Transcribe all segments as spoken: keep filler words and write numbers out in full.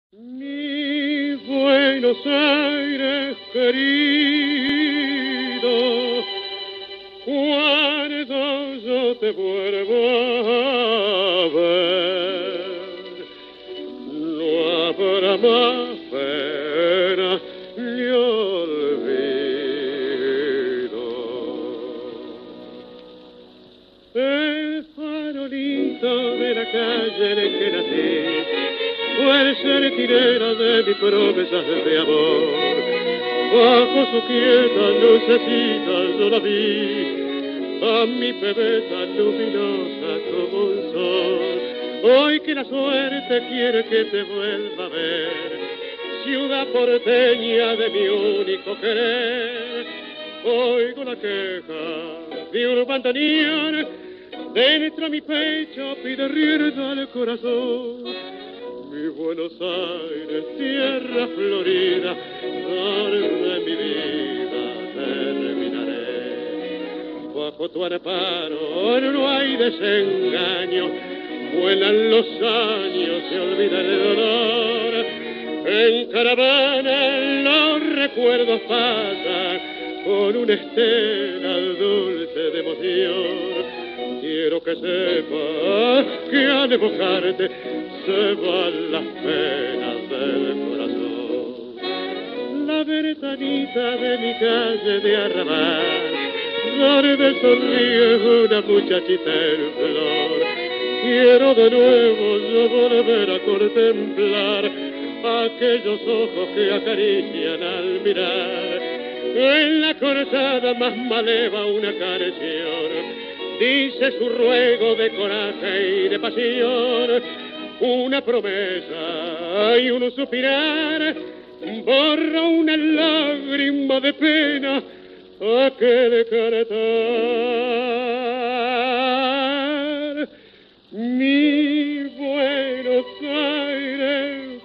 Mi Buenos Aires querido, cuando yo te vuelvo a ver, no habrá más pena ni olvido. El farolito de la calle en que nací fue el sentinela de mis promesas de amor. Bajo su quieta lucecita yo la vi, a mi bebé tan luminosa como un sol. Hoy que la suerte quiere que te vuelva a ver, ciudad porteña de mi único querer, oigo la queja de un bandoneón, dentro mi pecho pide rienda al corazón. Mi Buenos Aires, tierra florida, donde mi vida terminaré. Bajo tu amparo no hay desengaño, vuelan los años, se olvida el dolor. En caravana los recuerdos pasan con una estela dulce de emoción. Quiero que sepas que al evocarte se van las penas del corazón. La ventanita de mi calle de arrabal, donde sonríe una muchachita en flor. Quiero de nuevo yo volver a contemplar aquellos ojos que acarician al mirar. En la cortada más maleva una canción dice su ruego de coraje y de pasión, una promesa y un suspirar, borra una lágrima de pena a que cantar. Mi Buenos Aires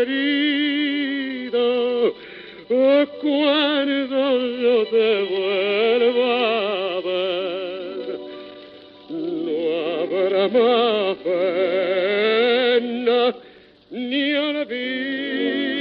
querido, cuando yo te vuelva a ver, no habrá más pena ni olvido.